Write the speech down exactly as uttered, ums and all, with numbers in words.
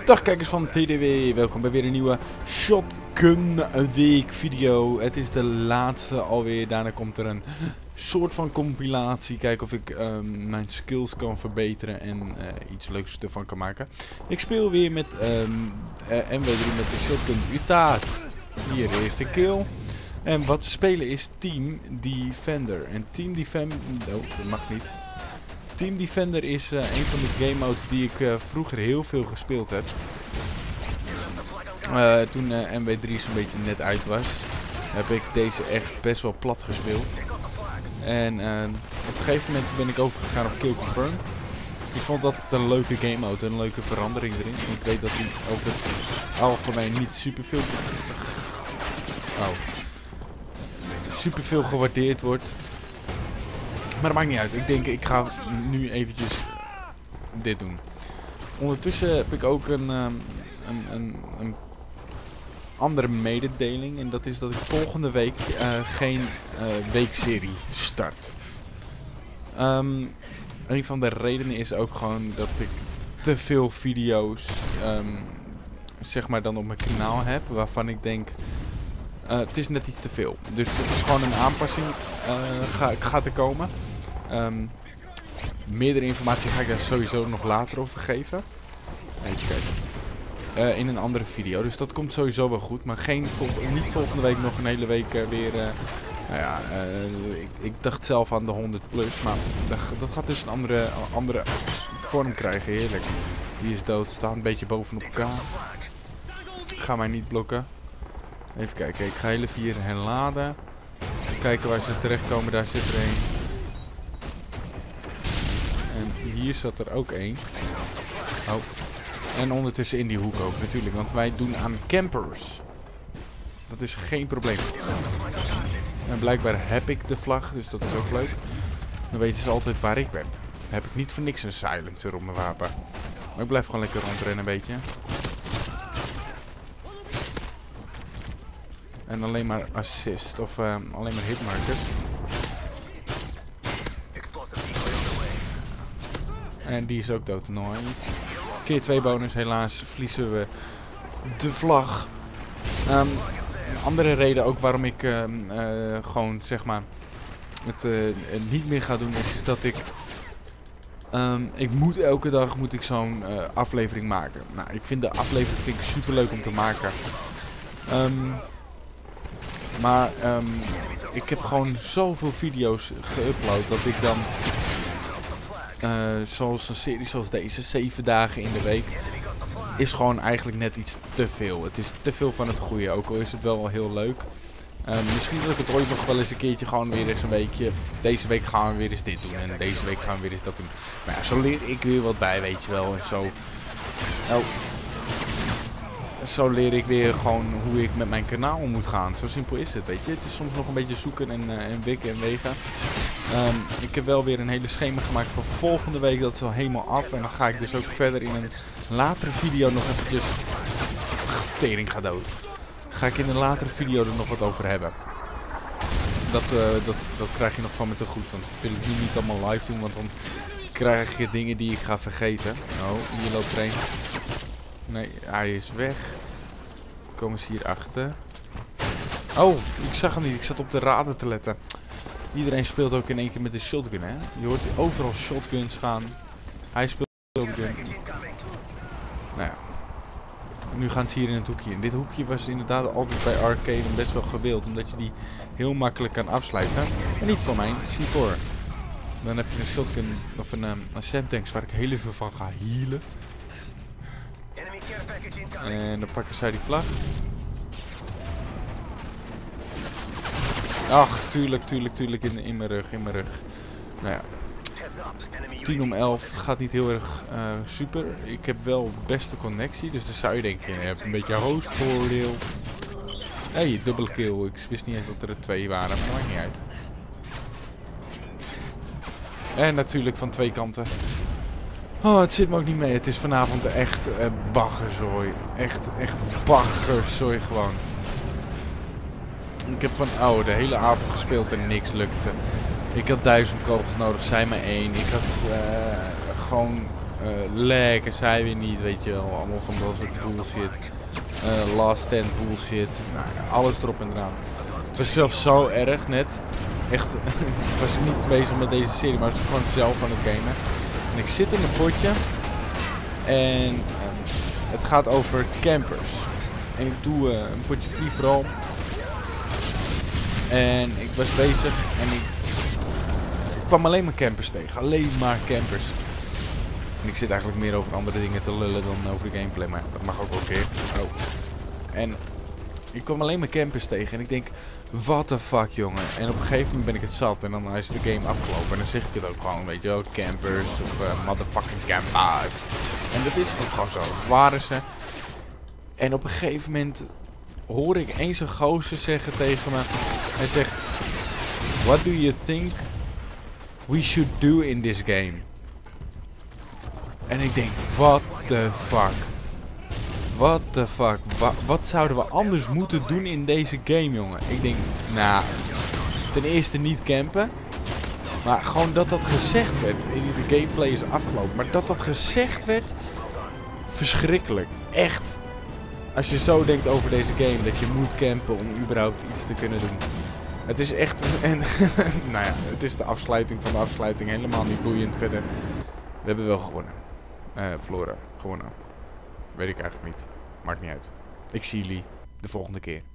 Dag kijkers van T D W, welkom bij weer een nieuwe Shotgun Week video. Het is de laatste alweer, daarna komt er een soort van compilatie. Kijken of ik um, mijn skills kan verbeteren en uh, iets leuks ervan kan maken. Ik speel weer met um, uh, M W drie met de Shotgun Utah. Hier de eerste kill. En wat we spelen is Team Defender. En Team Defender... Oh, dat mag niet. Team Defender is uh, een van de game modes die ik uh, vroeger heel veel gespeeld heb. Uh, toen uh, M W drie zo'n beetje net uit was, heb ik deze echt best wel plat gespeeld. En uh, op een gegeven moment ben ik overgegaan op Kill Confirmed. Ik vond dat het een leuke game mode, een leuke verandering erin. En ik weet dat die over het algemeen niet super veel, oh, super veel gewaardeerd wordt. Maar dat maakt niet uit. Ik denk, ik ga nu eventjes dit doen. Ondertussen heb ik ook een, um, een, een, een andere mededeling. En dat is dat ik volgende week uh, geen uh, weekserie start. Um, een van de redenen is ook gewoon dat ik te veel video's um, zeg maar dan op mijn kanaal heb. Waarvan ik denk... Uh, het is net iets te veel. Dus het is gewoon een aanpassing uh, ga, gaat er komen. Um, meerdere informatie ga ik daar sowieso nog later over geven. Even kijken. Uh, in een andere video. Dus dat komt sowieso wel goed. Maar geen vol niet volgende week nog een hele week uh, weer... Uh, nou ja, uh, ik, ik dacht zelf aan de honderd plus. Maar dat, dat gaat dus een andere, andere vorm krijgen. Heerlijk. Die is dood. Staat een beetje bovenop elkaar. Ga mij niet blokken. Even kijken, ik ga heel even hier herladen. Kijken waar ze terechtkomen, daar zit er één. En hier zat er ook één. Oh. En ondertussen in die hoek ook natuurlijk, want wij doen aan campers. Dat is geen probleem. En blijkbaar heb ik de vlag, dus dat is ook leuk. Dan weten ze altijd waar ik ben. Dan heb ik niet voor niks een silencer op mijn wapen. Maar ik blijf gewoon lekker rondrennen een beetje. En alleen maar assist, of uh, alleen maar hitmarkers. En die is ook dood, nice. Keer twee bonus, helaas verliezen we de vlag. Um, een andere reden ook waarom ik uh, uh, gewoon zeg maar het uh, niet meer ga doen is, is dat ik... Um, ik moet elke dag moet ik zo'n uh, aflevering maken. Nou, ik vind de aflevering vind ik super leuk om te maken. Um, Maar um, ik heb gewoon zoveel video's geüpload dat ik dan, uh, zoals een serie zoals deze, zeven dagen in de week, is gewoon eigenlijk net iets te veel. Het is te veel van het goede, ook al is het wel heel leuk. Uh, misschien dat ik het ooit nog wel eens een keertje gewoon weer eens een weekje, deze week gaan we weer eens dit doen en deze week gaan we weer eens dat doen. Maar ja, zo leer ik weer wat bij, weet je wel, en zo. Oh. Zo leer ik weer gewoon hoe ik met mijn kanaal om moet gaan. Zo simpel is het, weet je. Het is soms nog een beetje zoeken en, uh, en wikken en wegen. Um, ik heb wel weer een hele schema gemaakt voor volgende week. Dat is al helemaal af. En dan ga ik dus ook verder in een latere video nog eventjes... Tering gaat dood. Ga ik in een latere video er nog wat over hebben. Dat, uh, dat, dat krijg je nog van me te goed. Want ik wil het nu niet allemaal live doen. Want dan krijg je dingen die ik ga vergeten. Oh, hier loopt er een. Nee, hij is weg. Komen ze hier achter? Oh, ik zag hem niet. Ik zat op de raden te letten. Iedereen speelt ook in één keer met de shotgun, hè? Je hoort overal shotguns gaan. Hij speelt shotgun. Nou ja. Nu gaan ze hier in het hoekje. En dit hoekje was inderdaad altijd bij arcade best wel gewild. Omdat je die heel makkelijk kan afsluiten. En niet van mij, C vier. Dan heb je een shotgun of een, um, een semtanks waar ik heel even van ga healen. En dan pakken zij die vlag. Ach, tuurlijk, tuurlijk, tuurlijk in, in mijn rug, in mijn rug. Nou ja. tien om elf gaat niet heel erg uh, super. Ik heb wel beste connectie, dus dan zou je denken, je hebt een beetje hoostvoordeel. Hé, hey, dubbele kill. Ik wist niet eens dat er er twee waren, maar dat maakt niet uit. En natuurlijk van twee kanten. Oh, het zit me ook niet mee. Het is vanavond echt uh, baggerzooi. Echt, echt baggerzooi gewoon. Ik heb van oh, de hele avond gespeeld en niks lukte. Ik had duizend kogels nodig, zij maar één. Ik had uh, gewoon Uh, lekker, zij weer niet, weet je wel. Allemaal van dat soort bullshit. Uh, last stand bullshit. Nou ja, alles erop en eraan. Het was zelfs zo erg net. Echt, ik was niet bezig met deze serie, maar ik was gewoon zelf aan het gamen. En ik zit in een potje. En um, het gaat over campers. En ik doe uh, een potje free for all. En ik was bezig en ik, ik kwam alleen maar campers tegen. Alleen maar campers. En ik zit eigenlijk meer over andere dingen te lullen dan over de gameplay. Maar dat mag ook wel een keer. Oh. En ik kwam alleen maar campers tegen. En ik denk, what the fuck jongen. En op een gegeven moment ben ik het zat. En dan is de game afgelopen. En dan zeg ik het ook gewoon, weet je wel. Campers of uh, motherfucking campers. En dat is ook gewoon zo. Dat waren ze. En op een gegeven moment hoor ik eens een gozer zeggen tegen me. Hij zegt, what do you think we should do in this game? En ik denk, what the fuck? What the fuck? Wa wat zouden we anders moeten doen in deze game, jongen? Ik denk, nou, ten eerste niet campen. Maar gewoon dat dat gezegd werd. De gameplay is afgelopen. Maar dat dat gezegd werd, verschrikkelijk. Echt. Als je zo denkt over deze game, dat je moet campen om überhaupt iets te kunnen doen. Het is echt, en, nou ja, het is de afsluiting van de afsluiting. Helemaal niet boeiend verder. We hebben wel gewonnen. Uh, verloren. Gewonnen. Weet ik eigenlijk niet. Maakt niet uit. Ik zie jullie de volgende keer.